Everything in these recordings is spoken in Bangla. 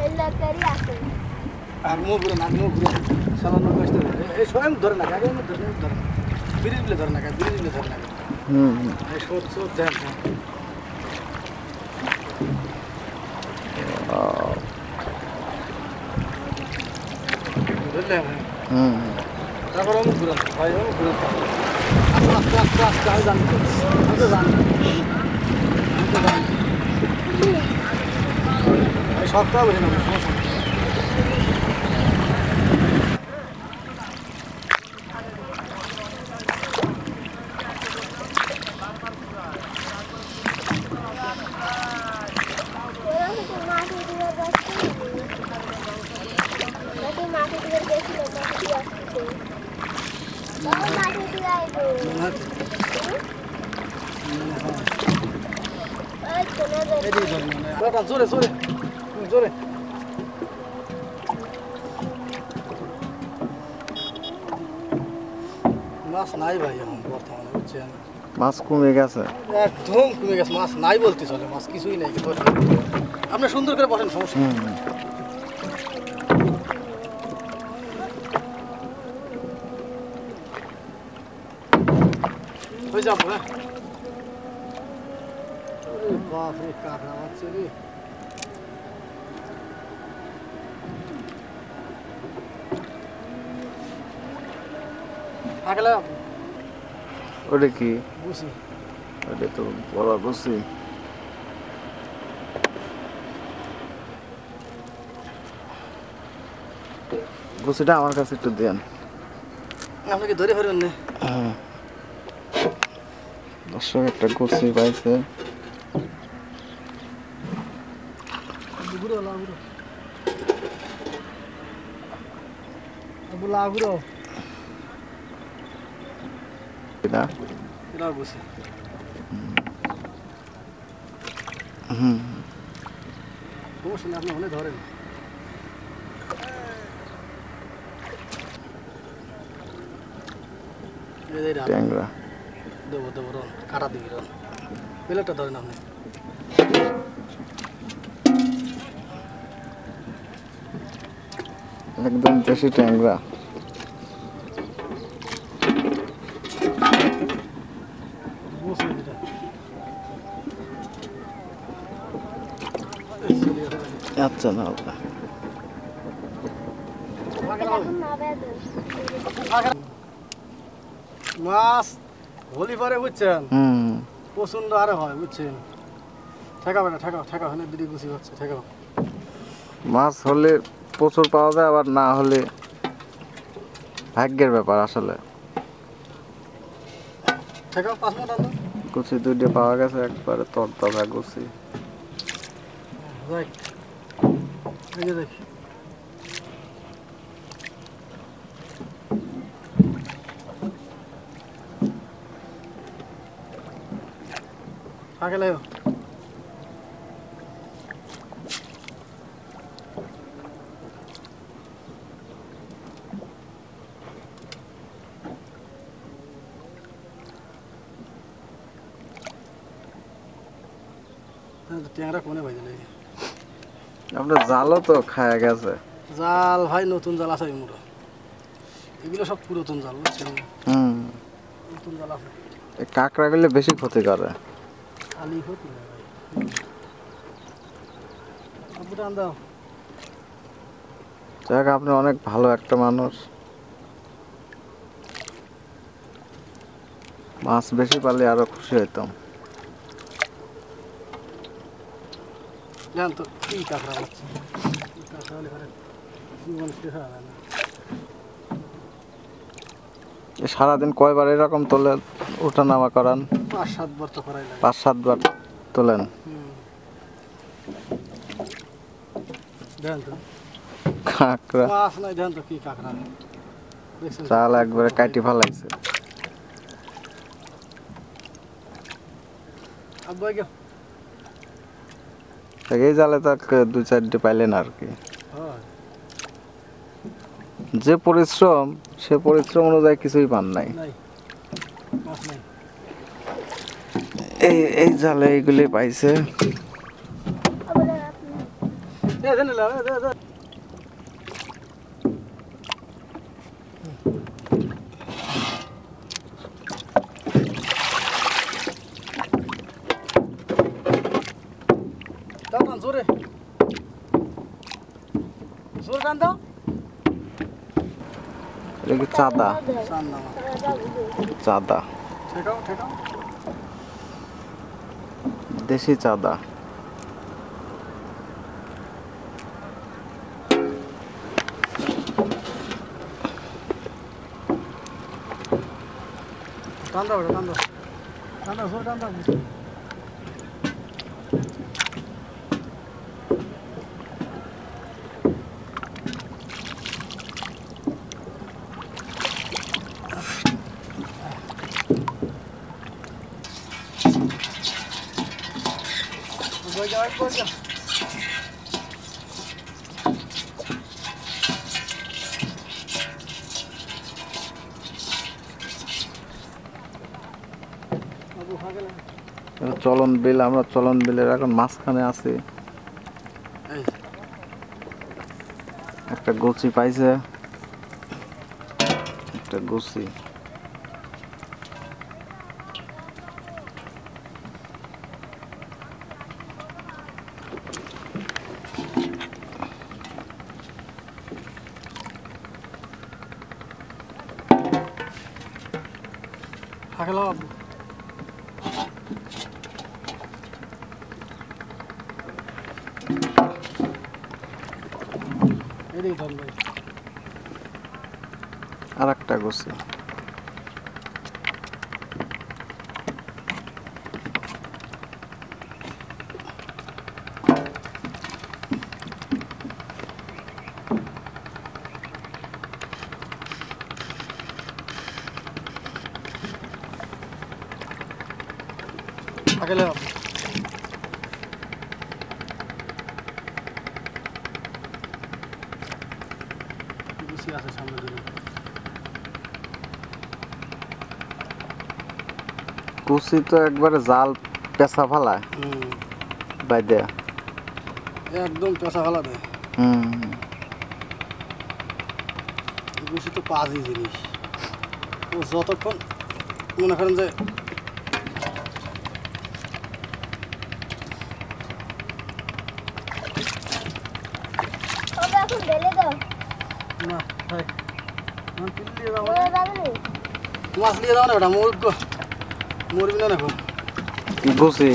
আগমো ঘুরে সামান্য কষ্ট এই স্বয়ং ধরে না আগে ধরে ব্রিজ বলে ধরে না ব্রিজ বলে ধরে না এই সোচ সোচ দেন বুঝলেন তারপর আমি ঘুরে ভাই আমি ঘুরে আস্তে আস্তে আস্তে আমি জানি এই সবটা বুঝে না সমস্যা জোরে জোরে জোরে মাছ নাই ভাই এখন বর্তমানে বুঝছেন মাছ কমে গেছে একদম কমে গেছে মাছ নাই বলতে চলে মাছ কিছুই নাই আপনি সুন্দর করে বসেন সমস্যা হয়ে যাবো হ্যাঁ বাপরে কাঁকড়া মারছে রে আগলা ওটা কি বুঝি ওটা তো বড় বুঝি গুছিটা আমার কাছে একটু দেন আপনাকে ধরে ফেলবেন না দর্শক একটা গুছি পাইছে লাগুরো এটা এটা বুঝি সমস্যা নেই আপনি ওখানে ধরেন ট্যাংরা দেবো দেবো রন কাটা দিবি রন প্লেটটা ধরেন আপনি একদম দেশি ট্যাংরা আচ্ছা না মাছ হোলি পরে বুঝছেন প্রচন্ড আরে হয় বুঝছেন ঠেকাবে না ঠেকাও ঠেকাও এখানে দিদি গুছি হচ্ছে ঠেকাও মাছ হলে প্রচুর পাওয়া যায় আবার না হলে ভাগ্যের ব্যাপার আসলে ঠেকাও 5 মিনিট আনো গুছি দুইটা পাওয়া গেছে একবারে তরতাজা গুছি রাইট এই যে দেখ আগে লাও ট্যাংরা কোনে ভাই দিলে আপনার জালও তো খায়া গেছে জাল ভাই নতুন জাল আছে মোটা এগুলো সব পুরাতন জাল বুঝছেন নতুন জাল আছে এই কাঁকড়াগুলো বেশি ক্ষতি করে খালি ক্ষতি না ভাই আপনি টান দাও যাক আপনি অনেক ভালো একটা মানুষ মাছ বেশি পালে আরো খুশি হইতাম জান তো কি কাঁকড়া হচ্ছে কাঁকড়া হলে পরে জীবন শেষ হয় না সারাদিন কয়বার এরকম তোলে ওঠানামা করান 5-7 বার তো করাই লাগে 5-7 বার তোলেন দেন তো কাঁকড়া মাছ নাই দেন তো কি কাঁকড়া দেখছেন জাল একবারে কাটি ফেলাইছে আব্বা গো এই জালে তো 2-4টি পাইলেন আর কি হয় যে পরিশ্রম সে পরিশ্রম অনুযায়ী কিছুই পান নাই নাই মাছ নাই এই জালে এইগুলি পাইছে দেন না দে দে টান জোরে জোরে টান দাও এটা কি চাঁদা? টান না চাঁদা, ঠেকাও ঠেকাও দেশি চাঁদা। টান দাও টান দাও টান দাও জোরে টান দাও এটা চলন বিল, আমরা চলন বিলের এখন মাঝখানে আছি। একটা গুচি পাইছে, একটা গুচি। হাগলাও আব্বু এদিকে ধর ভাই আর একটা গুচি। হাগলাও গুছি আছে সামনে দিকে গুচি তো একবারে জাল পেঁচা ফালায় বাইদে। একদম পেশা ফেলা দেয় গুছি তো পাজি জিনিস ও যতক্ষণ মনে করেন যে এখন ঢেলে দাও না ভাই আমার পিল দিয়ে দাও ওরা যাবে না মাছ নিয়ে দাও না ওটা মরবি না দেখো কি গুচি?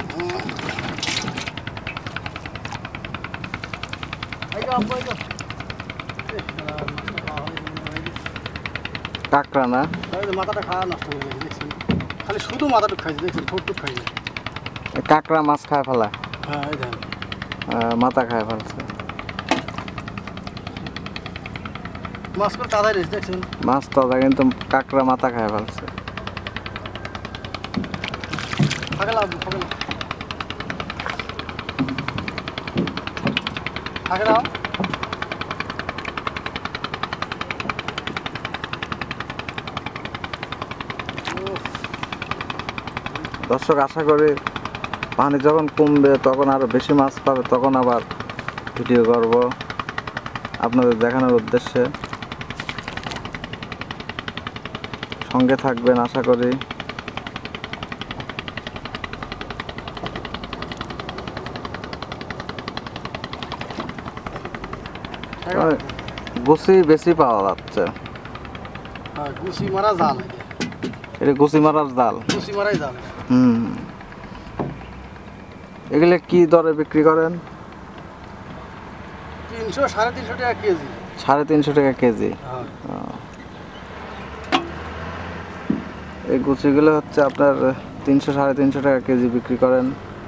কাঁকড়া না? মাথাটা খাওয়া নষ্ট করে গেছে দেখছেন খালি শুধু মাথাটুক খাইছে দেখছেন ঠোঁটটুক খাইছে কাঁকড়া মাছ খায় ফেলা, হ্যাঁ এই দেখেন মাথা খায় ফেলছে। মাছ করে তাড়াই রয়েছে দেখছেন মাছ তাজা কিন্তু কাঁকড়া মাথা খায় ফেলছে। হাগলাও হাগলাও হাগলাও দর্শক, আশা করি পানি যখন কমবে তখন আরো বেশি মাছ পাবে, তখন আবার ভিডিও করব আপনাদের দেখানোর উদ্দেশ্যে। সঙ্গে থাকবেন আশা করি। গুচি বেশি পাওয়া যাচ্ছে। হ্যাঁ গুছি মারা জাল এটা গুচি মারার জাল। গুছি মারাই জাল এগুলো কি দরে বিক্রি করেন? 300-350 টাকা কেজি। 350 টাকা কেজি। এই গুচিগুলো হচ্ছে আপনার 300-350 টাকা কেজি বিক্রি করেন।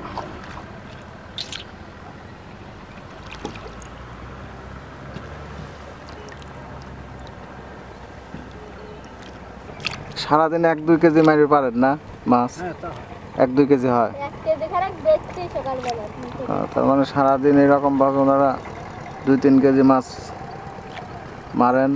সারাদিন 1-2 কেজি মারি পারেন না মাছ? 1-2 কেজি হয়। 1 কেজি খারাপ বেচছি সকালবেলা তার মানে সারাদিন এরকম ভাবে ওনারা 2-3 কেজি মাছ মারেন,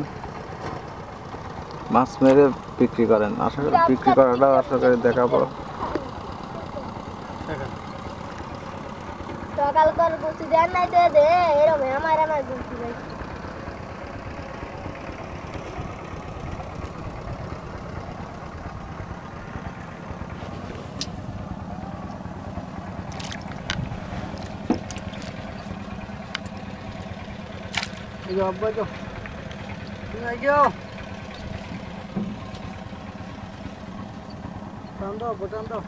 মাছ মেরে বিক্রি করেন। আশা করি বিক্রি করাটাও আশা করি দেখাবো। সকাল করে গুছি দেন নাই তো দে এরকম আমার গুছি দেয় এই যে আব্বা তো নাই গিয়ে টান দাও বটান দাও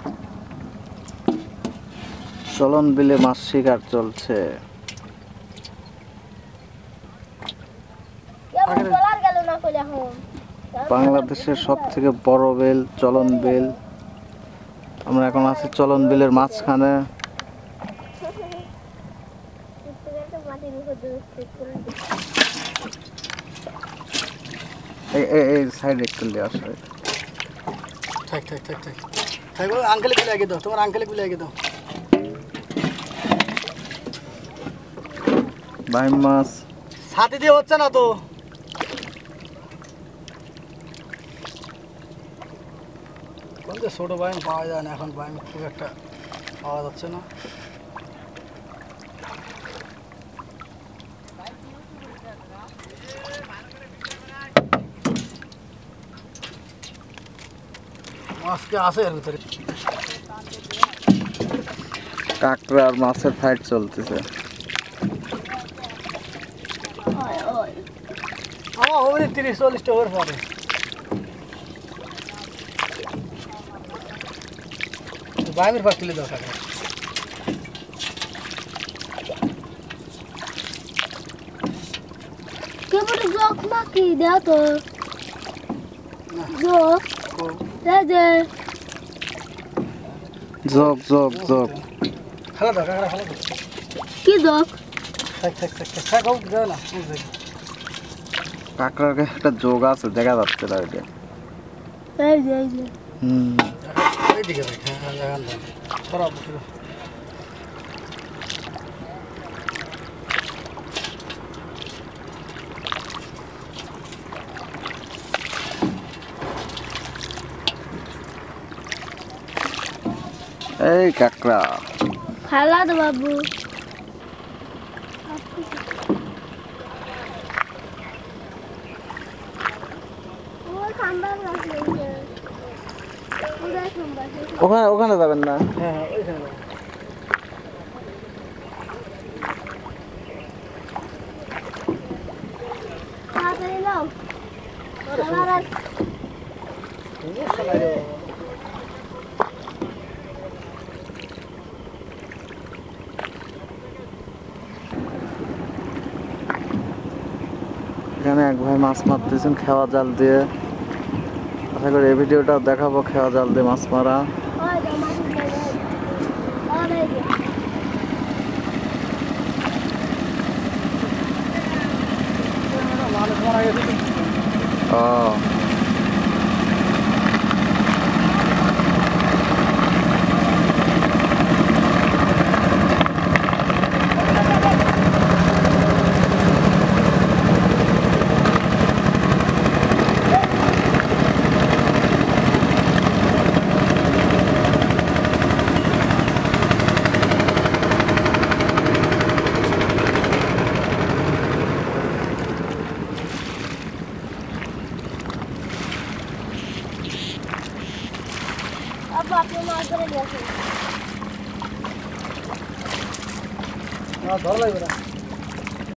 চলন বিলে মাছ শিকার চলছে। কেমন চলার গেল না কইলা এখন বাংলাদেশের সব থেকে বড় বিল চলন বিল। আমরা এখন আছি চলন বিলের মাঝখানে। এই সাইড একটু লিয়ে আসো। থাক আঙ্কেলে গুলে আগে দাও তোমার আঙ্কেলে গুলে আগে দাও ভাই মাছ ছাতি দিয়ে হচ্ছে না তো কোন যে ছোট বাইম পাওয়া যায় না এখন বাইম খুব একটা পাওয়া যাচ্ছে না আজকে আছে এর ভিতরে কাঁকড়া আর মাছের ফাইট চলতেছে। আমার ওই 30-40টা ওর পরে বাইমের পাশ তুলে দাও কাকা কেবল জক নাকি দাও তো জক দে জগ জগ জগ খেলা দাও কাকা খেলা দাও কি জক থাক হোক দাও না কাঁকড়ার একটা যোগ আছে দেখা যাচ্ছে না এটা। এই যে এইদিকে দেখ হ্যাঁ সরাব এই কাঁকড়া খালা দে বাবু ওখানে ওখানে যাবেন না। হ্যাঁ ওইখানে তাড়াতাড়ি নাও এখানে এক ভাই মাছ মারতেছেন খেওয়া জাল দিয়ে। আশা করি এই ভিডিওটা দেখাবো খেওয়া জাল দিয়ে মাছ মারা। মানুষ মারা গেছে ও अब आपने मार कर दिया ভালো লাগবে না